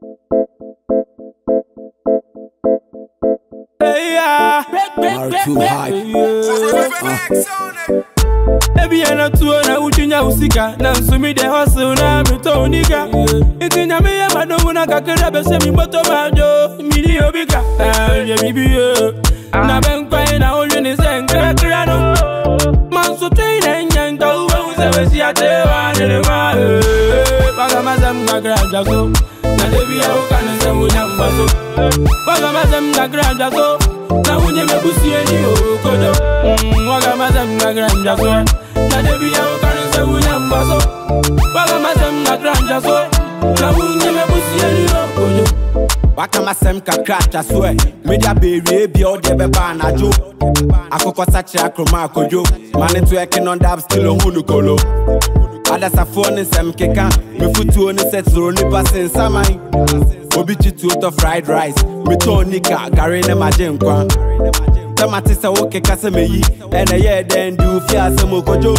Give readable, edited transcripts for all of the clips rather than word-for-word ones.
Too high. Ebi ana tuo na uchinya usika na nsumi de hustle na metonika. Itinya me ya madomu na kakera bese mi boto majo mili obika. Je bibi na benkwa na olwe senkra krano. Manso train nyanga uwe usebesi atewa nelewa. Baga mazam na granja so. Na debi ya ukane se munyambaso. Baga mazam na granja so. Na unye mebusi eni okojo. Waga mazam na granja so. Na debi ya ukane se munyambaso. Baga mazam na granja so. Na unye mebusi eni okojo. Waka masem kakracha swe. Media berry bi o de beba na jo. Akoko sachi akroma akojo. Mane to ekin on dab still on hunu kolo. Others are phone sem keka. Me futu oni set zoro ni pasin samai. Obi chitu to fried rice. Me to nika gari ne majen kwa. Tamati sa woke kase me yi. Ene ye den du fia se mo kojo.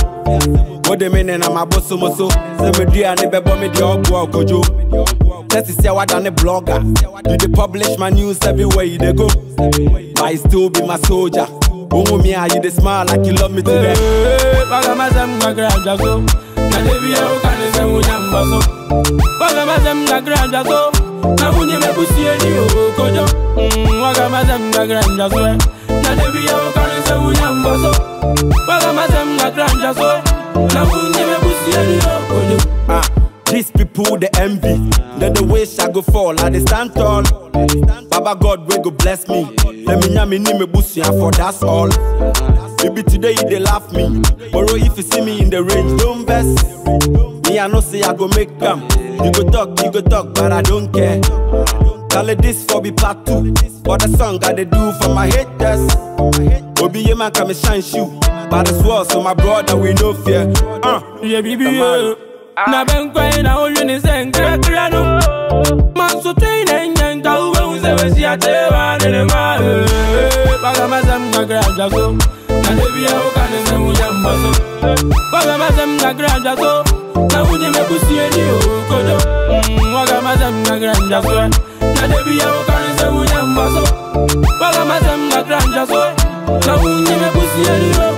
Ode mene na maboso moso. Se me dia ni bebo me di ogbo kojo. Let's see what on the blogger. You dey publish my news everywhere you dey go. But I still be my soldier. Oh me, you dey smile like you love me today. Baga mazam na granja so. Na debi ya ukane se munyambaso. Baga mazam na granja so. Na unye mebusi eni okojo. Waga mazam na granja so. Na debi ya ukane se munyambaso. Baga mazam na granja so. Na unye mebusi eni okojo. These people they envy, then they wish I go fall. I they stand tall. Baba God will go bless me. Let me nyami ni me busi and for that's all. Maybe today they laugh me, tomorrow if you see me in the range, don't vex. Me I know say I go make them. You go talk, but I don't care. Call it this for be part 2. For the song I they do for my haters. Obi ye man come shine shoe, but as well so my brother we no fear. Yeah, baby. Na benkwa na olwe senkra krano. Manso train nyanga uwe usebesi atewa nelewa. Baga mazam na granja so. Na debi ya ukane se munyambaso. Baga mazam na granja so. Na unye mebusi eni okojo. Waga mazam na granja so. Na debi ya ukane se munyambaso. Baga mazam na granja so. Na unye mebusi eni okojo.